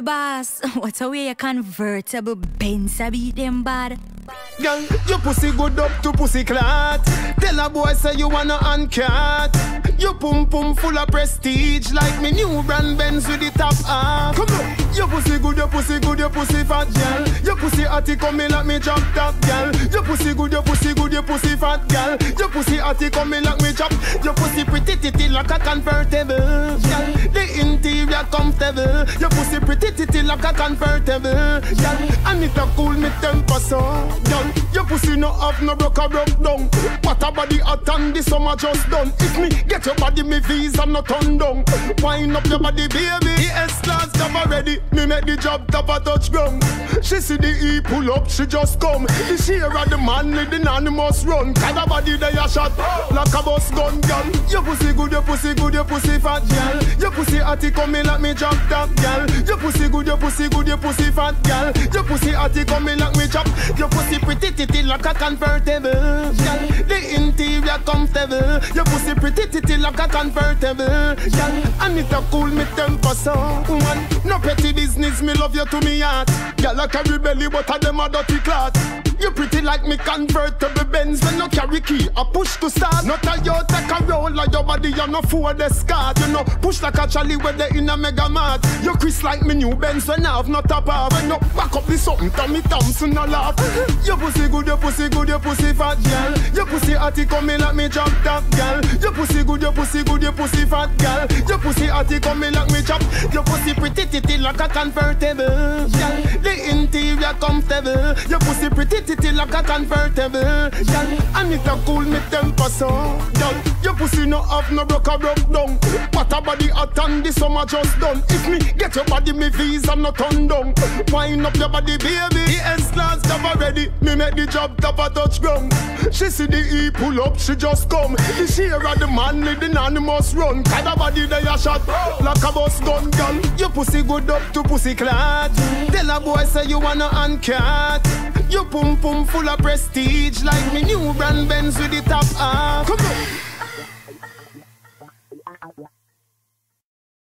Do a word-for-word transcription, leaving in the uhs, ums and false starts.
Well, boss, what's a way a convertible Benz a beat them bad? Girl, your pussy good up to pussy clot. Tell a boy say you wanna uncut. Your pum pum full of prestige, like me new brand Benz with the top half. Come on, your pussy good, your pussy good, your pussy fat, girl. Your pussy hotty coming like me drop top, girl. Your pussy good, your pussy good, your pussy fat, girl. Your pussy hotty coming like me chop. Your pussy pretty titty like a convertible, girl. The interior comfortable. Your pussy pretty titty like a convertible, girl. And it a cool me temper so. Girl, your pussy no have no broke or broke down. What a body hot and the summer just done. If me get your body, me visa no turn down. Wind up your body, baby. The S-Class job already. Me make the job top a touch ground. She see the E pull up, she just come. The share of the man with the anonymous run. Cause the body they a shot like a bus gun, girl. Your pussy good, your pussy good, your pussy fat, girl. Your pussy hotty coming like me drop top, girl. Your pussy good, your pussy good, your pussy fat, girl. Your pussy hotty coming like me chop. Your pussy pretty titty like a convertible, girl. The interior comfortable. Your pussy pretty titty like a convertible, girl. And it a cool me temper so, man. No petty business, me love you to me heart. Girl I carry belly but a them a dirty clot. You pretty like me convertible Benz when no carry key, a push to start. Not a you take a roll like your body, you no for the scat. You know, push like a Charlie when they in a mega mart. You Chris like me new Benz when I have not a bar. When you back up this something, Tommy Thompson a laugh. Your pussy good, your pussy good, your pussy fat, girl. Your pussy hotty coming like me drop top, girl. Your pussy good, your pussy good, your pussy fat, girl. Your pussy hotty coming like me chop. Your pussy pretty titty like a convertible, girl. The interior comfortable. Your pussy pretty titty like a convertible, girl. And it a cool me temper so, girl. Your pussy no have no broke or broke down. What a body hot and the summer just done. If me get your body, me visa no turn down. Wind up your body, baby. The S-Class job already. Me make the job top a touch ground. She see the E pull up, she just come. The share of the man with the anonymous run. Cause the body they a shot like a bus gun, girl. Your pussy good up to pussy clot. Tell a boy say you wanna uncut. Your pum pum full of prestige, like me new brand Benz with the top half. Come on.